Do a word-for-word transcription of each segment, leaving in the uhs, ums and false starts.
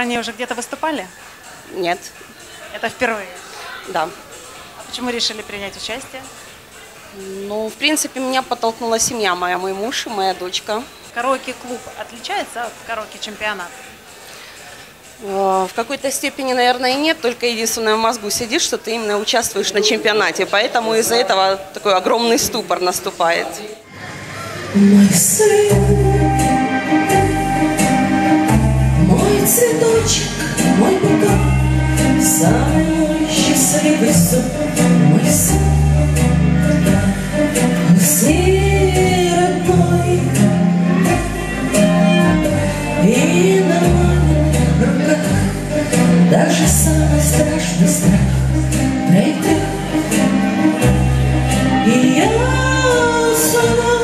ранее уже где-то выступали? Нет. Это впервые? Да. А почему решили принять участие? Ну, в принципе, меня подтолкнула семья моя, мой муж и моя дочка. Караоке-клуб отличается от караоке-чемпионата? В какой-то степени, наверное, и нет, только единственное в мозгу сидит, что ты именно участвуешь на чемпионате, поэтому из-за этого такой огромный ступор наступает. Мой сын, мой цветочек, мой букет, самый мой счастливый сон, мой сын, всей родной, и на маминых руках даже самый страшный страх пройдет, и я сама,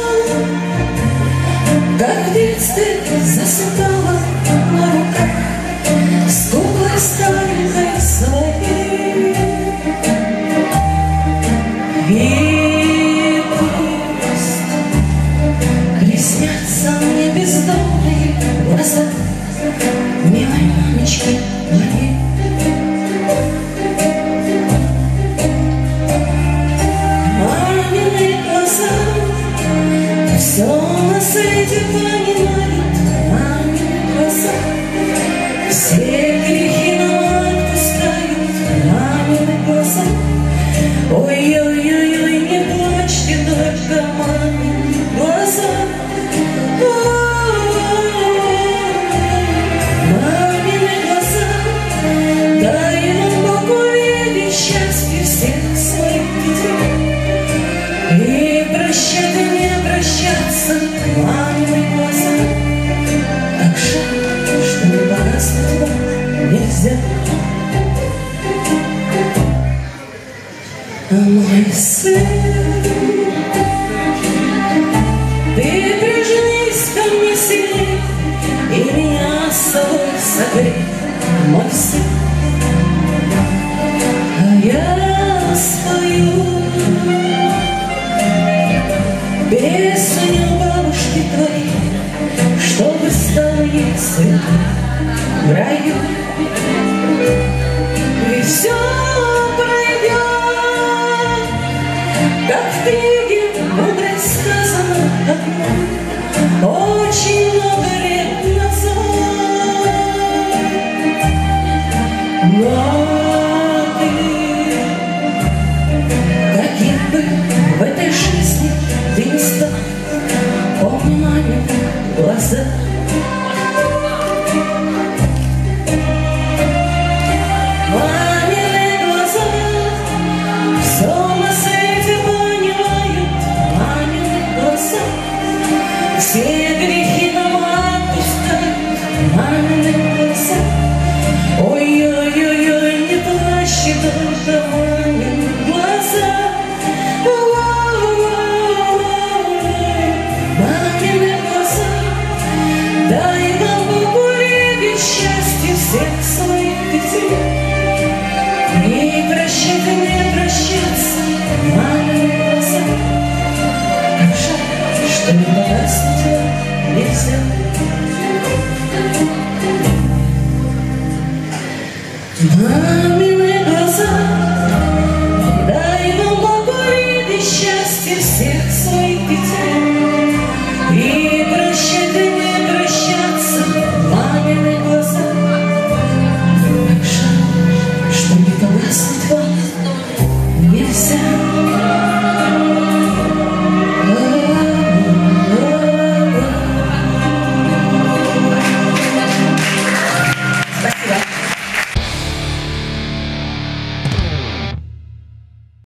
как в детстве, засыпала на руках с куклой старенькой своей. И пусть приснятся мне бездомные глаза милой мамочки моей. Мамины глаза все на свете понимают, мамины глаза все грехи нам отпускают, мамины глаза. Ой-ой-ой, не плачьте, только мамины глаза. Мамины глаза, дай нам Бог увидеть счастье всех своих детей. И прощать и не прощаться, мамины глаза. Так жаль, что не погаснуть вам нельзя. А мой сын, ты прижмись ко мне сильней и меня с собой согрей, мой сын. А я спою песню бабушки твоей, чтобы стал ей свет в раю. И все пройдет, как в книге мудрой сказано одно, очень много лет назад. Но ты, каким бы в этой жизни ты не стал, помни мамины глаза. Мамины глаза все на свете понимают, мамины глаза все грехи нам отпускают, мамины глаза. Ой-ой-ой, не плачьте, только мамины глаза. Мамины глаза, дай нам Бог увидеть счастье всех своих детей. Не прощать и не прощаться, мамины глаза. Так жаль, что не погаснуть вам нельзя. Мамины глаза,